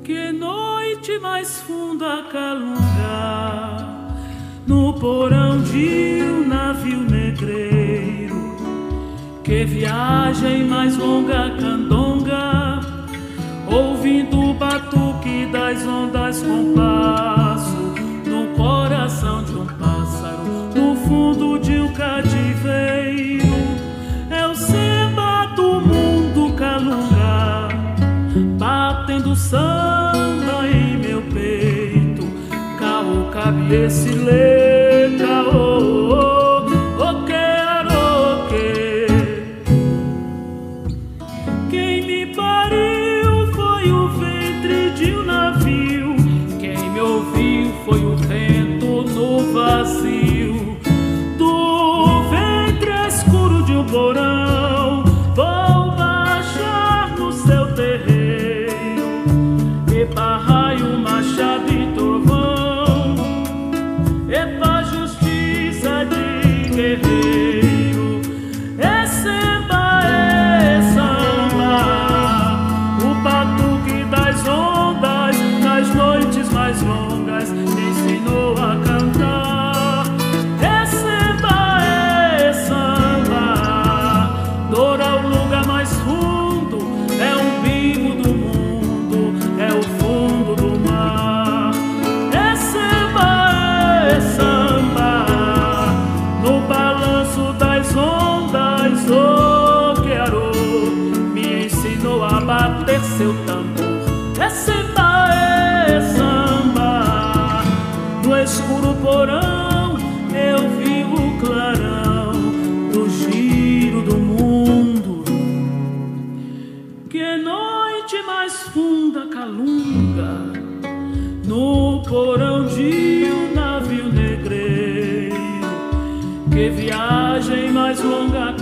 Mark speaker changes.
Speaker 1: Que noite mais funda calunga no porão de um navio negreiro. Que viagem mais longa candonga, ouvindo o batuque das ondas com passo no coração de um pássaro, no fundo de um cativeiro. É o samba do mundo calunga, batendo samba em meu peito. Caô, cabe esse lê, caô, o quero que. Quem me pariu foi o ventre de um navio, quem me ouviu foi o vento no vazio do ventre escuro de um porão. Vou baixar no seu terreiro, epa raio, machado e trovão, epa justiça de guerreiro. É samba, o batuque das ondas nas noites mais longas me ensinou a cantar. É samba, dor ao lugar mais fundo, é um bingo do mundo, é o fundo do mar. É samba, no balanço das ondas, o quero me ensinou a bater seu tambor. É samba, no escuro porão eu vi o clarão do giro do mundo. Que noite mais funda calunga no porão de um navio negreiro. Que viagem mais longa